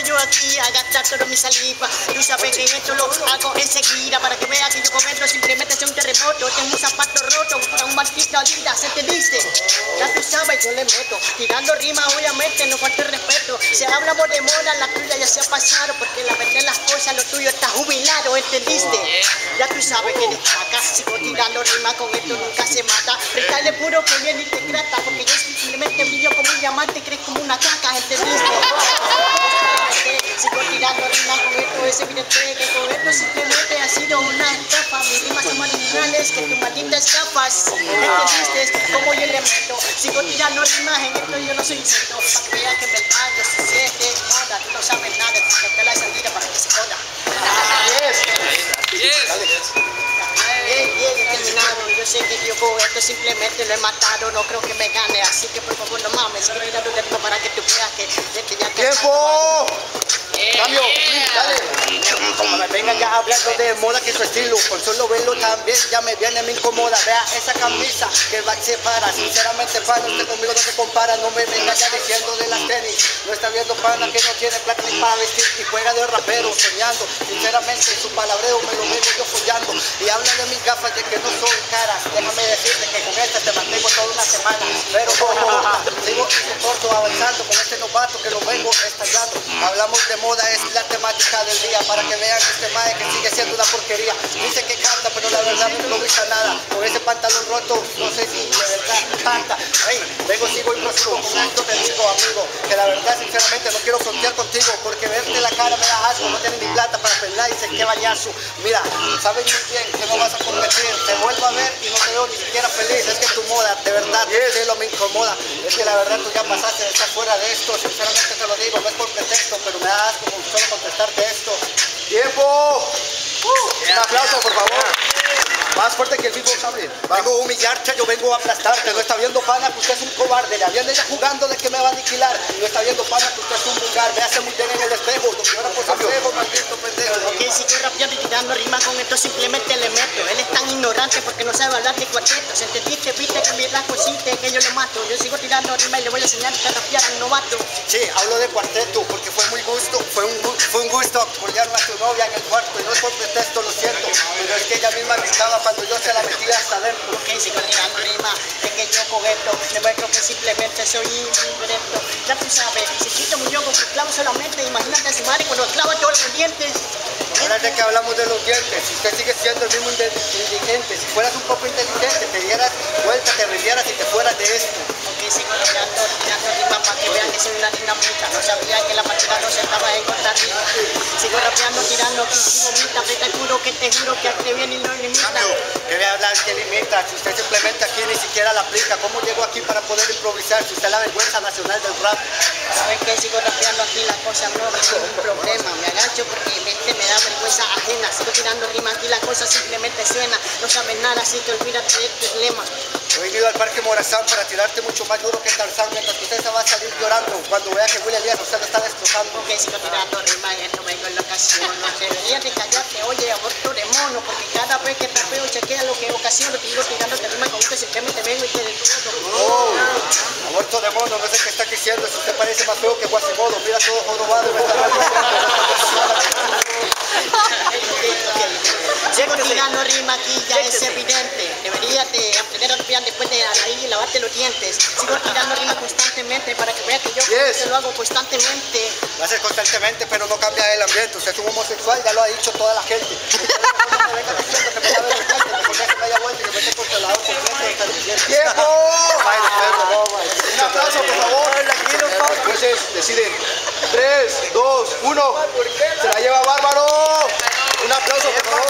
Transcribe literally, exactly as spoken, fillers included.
yo aquí a gastar toda mi saliva. Tú sabes que esto lo hago enseguida para que veas que yo con esto simplemente soy un terremoto. Tengo un zapato roto para un maldito vida, se te dice. Ya tú sabes, yo le meto, tirando rimas obviamente, no falta el respeto. Si hablamos de moda, la tuya ya se ha pasado, porque la verdad las cosas, lo tuyo está jubilado, ¿entendiste? Ya tú sabes que destaca, sigo tirando rimas, con esto nunca se mata. Freestyle puro que viene y te trata, porque yo simplemente brillo como un diamante, crees como una caca, ¿entendiste? Sigo tirando rimas con esto, es evidente que con esto simplemente ha sido una estafa. Mis rimas son más originales que tu maldita escafas, ¿entendiste? Como yo le meto, sigo tirando rimas en esto, yo no soy insecto, para que veas que en verdad yo soy siete moda, tú no sabes nada, porque te la salida para que se joda. Yes. Yes. Bien, bien, terminado. Yo sé que yo con esto simplemente lo he matado, no creo que me gane, así que por favor no mames, sigue tirando de para que tú veas que este ya ¡Tiempo! Cambio, dale. No me venga ya hablando de moda que su estilo, por solo verlo también ya me viene, me incomoda. Vea esa camisa que va y se para, sinceramente pana, usted conmigo no se compara. No me venga ya diciendo de las tenis, no está viendo pana que no tiene plata ni para vestir y juega de rapero soñando. Sinceramente su palabreo me lo vengo yo follando y habla de mis gafas de que no son caras. Déjame decirte que con esta te mantengo toda una semana, pero como sigo y soporto avanzando con este novato que lo vengo estallando. Hablamos de moda, es la temática del día, para que vean este mae que sigue siendo una porquería. Dice que canta, pero la verdad no improvisa nada. Con ese pantalón roto, no sé si de verdad canta. Hey, vengo, sigo y prosigo. Con esto te digo, amigo, que la verdad, sinceramente, no quiero frontear contigo, porque verte la cara me da asco. No tienes ni plata para peinar y se que bañazo. Mira, sabes muy bien que no vas a competir. Te vuelvo a ver y no te veo ni siquiera feliz. Es que tu moda, de verdad, sí, lo me incomoda. Es que la verdad tú ya pasaste de estar fuera de esto. Sinceramente te lo digo, no es por pretexto, pero me da asco con solo contestarte esto. ¡Tiempo! Uh, un aplauso, por favor. Más fuerte que el vivo sable. Vengo a humillarte, yo vengo a aplastarte. No está viendo pana que usted es un cobarde. La viene ella jugando de que me va a aniquilar. No está viendo pana que usted es un vulgar. Me hace muy bien en el espejo. Lo que ahora por su espejo, maldito pendejo. Ok, sigo rapeando y tirando rimas con esto, simplemente le meto. Él es tan ignorante porque no sabe hablar de cuartetos. ¿Entendiste? Viste que mi rasgo existe, que yo lo mato. Yo sigo tirando rimas y le voy a enseñar a rapear al novato. Sí, hablo de cuarteto porque fue muy gusto. Fue un, fue un gusto apoyarme a tu novia en el cuarto. Y no es por pretexto, lo siento. Pero es que ella misma gritaba cuando yo se la metía hasta adentro. Ok, sigo tirando rimas, es que yo con esto demuestro que simplemente soy indirecto. Ya tú sabes, si quito muy yo con tu clavo solamente, imagínate a su madre cuando clava todos los dientes. Ahora de que hablamos de los dientes, si usted sigue siendo el mismo indigente, si fueras un poco inteligente, te dieras vuelta, te rindieras y te fueras de esto. Ok, sigo tirando, tirando rimas para que vean que soy una dinamita. No sabía que la partida no se estaba en Costa Rica. Sigo rapeando, tirando, que sigo mita, te juro que te juro que acte bien y no limita. ¿Qué voy a hablar que limita? Si usted simplemente aquí ni siquiera la aplica, ¿cómo llegó aquí para poder improvisar? Si usted es la vergüenza nacional del rap. ¿Sabes qué? Sigo rapeando aquí, las cosas no son un problema. Me agacho porque mente me da vergüenza ajena. Sigo tirando rimas aquí, la cosa simplemente suena. No sabes nada, así que olvídate de tus lemas. He venido al Parque Morazán para tirarte mucho más duro que Tarzán, mientras que usted se va a salir llorando cuando vea que William Díaz usted lo está destrozando. Ok, sigo tirando rimas, esto vengo en la ocasión. No deberías de callarte, oye, aborto de mono, porque cada vez que rapeo chequea lo que ocasiona. Te digo tirando rimas con usted, simplemente vengo y te destruyo. Oh, aborto de mono, no sé qué está diciendo. Si usted parece más feo que Guasimodo, mira todo jorobado y me está Sigo tirando rima aquí, ya es evidente. Deberías de aprender a rapear después de ahí y lavarte los dientes. Sigo tirando rima constantemente para que veas que yo yes. lo hago constantemente. Lo haces constantemente, pero no cambia el ambiente. Usted es un homosexual, ya lo ha dicho toda la gente. No me venga diciendo que me da vergüenza, mejor que se me haya vuelto y que me esté controlado completo. ¡Tiempo! Un aplauso, por favor. Los jueces deciden. tres, dos, uno. Se la lleva Bárbaro. Un aplauso, por favor.